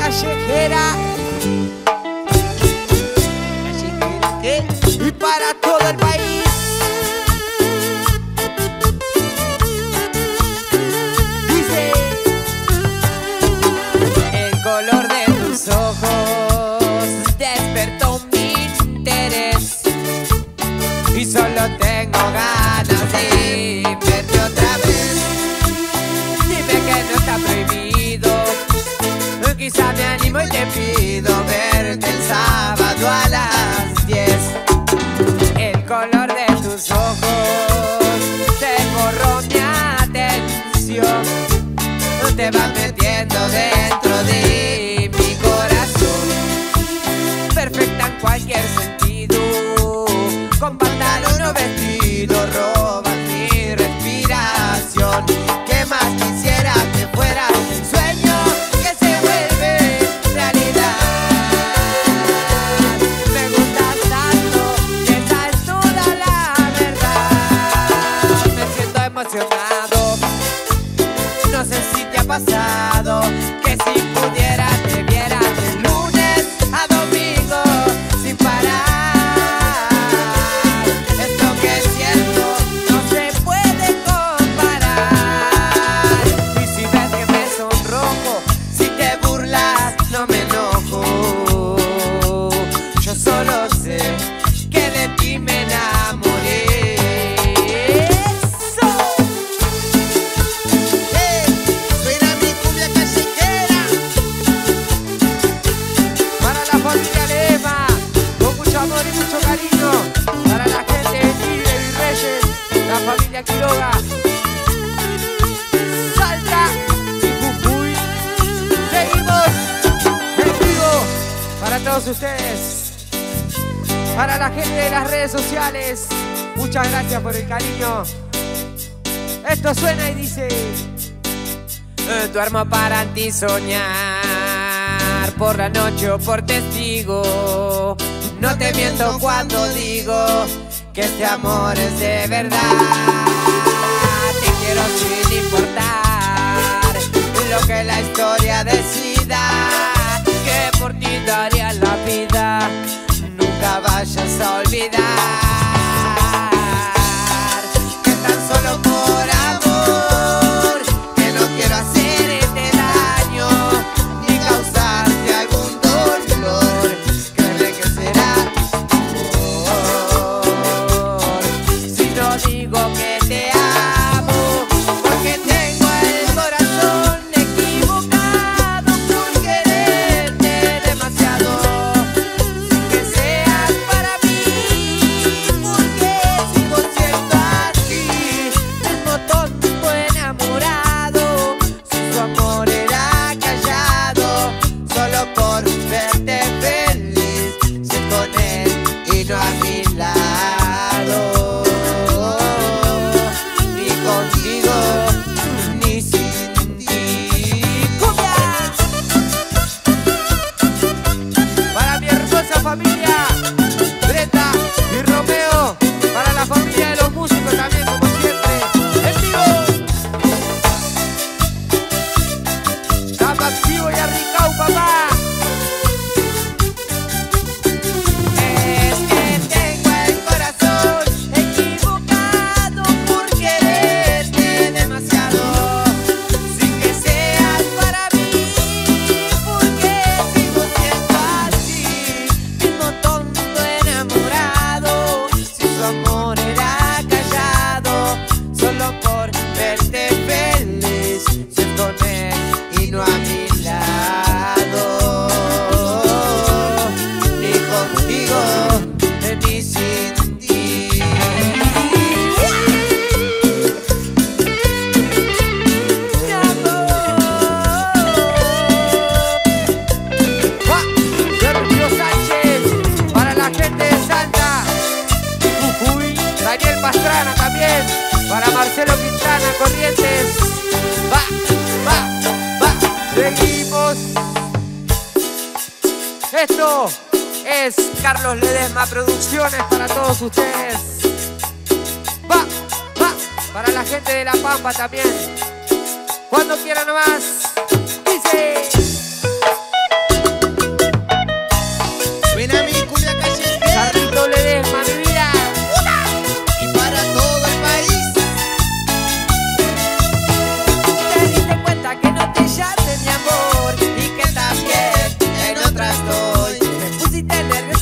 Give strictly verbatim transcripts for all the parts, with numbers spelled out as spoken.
callejera. Callejera ¿qué? Y para todo el país. Dice: el color de tus ojos despertó mi interés y solo tengo ganas de verte otra vez. Dime que no está prohibido, quizá me animo y te pido verte el sábado a las diez. El color de tus ojos te borró mi atención, te vas metiendo dentro de mi corazón. Perfecta en cualquier sentido, con pantalón o vestido, robas mi respiración. ¿Qué más quisiera que fueras un sueño que se vuelve realidad? Me gustas tanto y esa es toda la verdad. Me siento emocionado, no sé si te ha pasado que si pudiera te viera de lunes a domingo sin parar. Esto que siento no se puede comparar. Y si ves que me sonrojo, si te burlas no me enojo. Yo solo sé que de ti me enamoré. ¡Eso! ¡Eh! Suena mi cumbia callejera. Para la familia Ledesma, con mucho amor y mucho cariño. Para la gente de Tigre y Reyes, la familia Quiroga, Salta y Jujuy. Seguimos en vivo para todos ustedes. Para la gente de las redes sociales, muchas gracias por el cariño. Esto suena y dice: Eh, duermo para ti soñar, por la noche o por testigo. No te miento cuando digo que este amor es de verdad. Te quiero sin importar lo que la historia decida, que por ti daría la vida. Nunca vayas a olvidar que tan solo por amor, que no quiero hacerte daño ni causarte algún dolor. Créeme que será amor si no digo que te amo, porque tengo el corazón equivocado por quererte demasiado. Sin que seas para mí, porque sigo siendo así, mismo tonto enamorado. Si su amor era callado, solo por verte feliz, sé con él y no a mi lado. Ni contigo, ni sin ti. ¡Cumbia! Para mi hermosa familia, Greta y Romeo. Para la familia de los músicos también, como siempre. ¡En vivo! Estamos activos y arriesgados, papá. Es que tengo el corazón equivocado por quererte demasiado. Sin que seas para mí, porque sigo siendo así, mismo tonto enamorado. Si su amor era callado, solo por verte feliz, sé con él y no a mi lado. Ni contigo, ni sin ti. Mi amor. ¡Ah! Sergio Sánchez, para la gente de Salta y Jujuy. Daniel Pastrana también, para Marcelo Quintana, Corrientes. Va, va, va. Seguimos. Esto es Carlos Ledesma Producciones para todos ustedes. Va, va. Para la gente de La Pampa también. Cuando quieran nomás. Dice: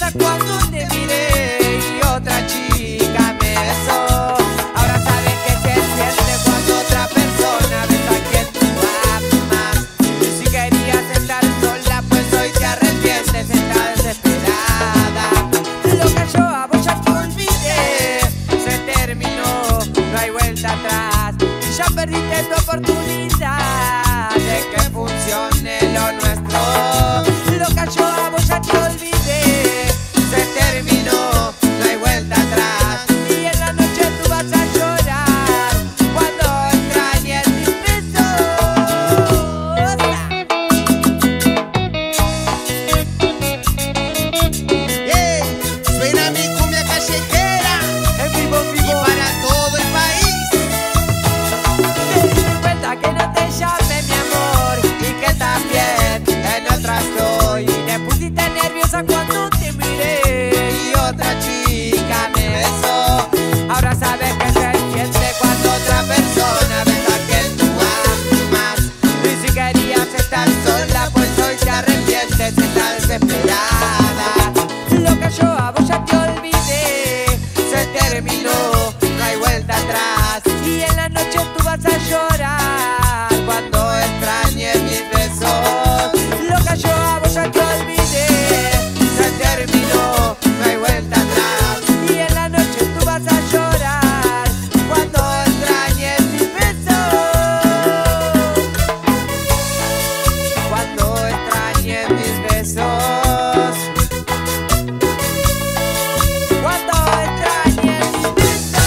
nerviosa cuando te miré y otra chica me besó. Ahora sabes que se siente cuando otra persona besa a quien tú amas. Y si querías estar sola, pues hoy te arrepientes, estás desesperada. Lo que yo a vos ya te olvidé, se terminó, no hay vuelta atrás. Y ya perdiste tu oportunidad de que funcione lo nuestro. Lo que yo a vos ya te olvidé, se terminó, no hay vuelta atrás. Y en la noche tú vas a llorar cuando extrañes mis besos. Yeah, suena mi cumbia callejera En vivo, en y vivo. para todo el país. Te diste cuenta que no te llamé mi amor y que también en otra estoy. Y te pusiste nerviosa cuando te miré y otra chica me besó. Ahora sabes que se siente cuando otra persona besa a quien tú amas. Y si querías estar sola, pues hoy te arrepientes, estás desesperada. Lo que yo a vos ya te olvidé, se terminó, no hay vuelta atrás. Y en la noche tú vas a llorar cuando extrañes mis besos. Lo que yo a vos ya te olvidé, se terminó, no hay vuelta atrás. Y en la noche tú vas a llorar cuando extrañes mis besos. Cuando extrañes mis besos. Cuando extrañes mis besos.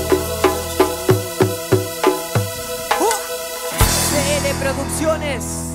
Uh, C L Producciones.